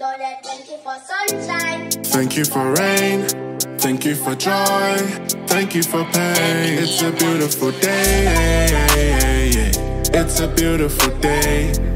Lord, I thank you for sunshine. Thank you for rain. Thank you for joy. Thank you for pain. It's a beautiful day. It's a beautiful day.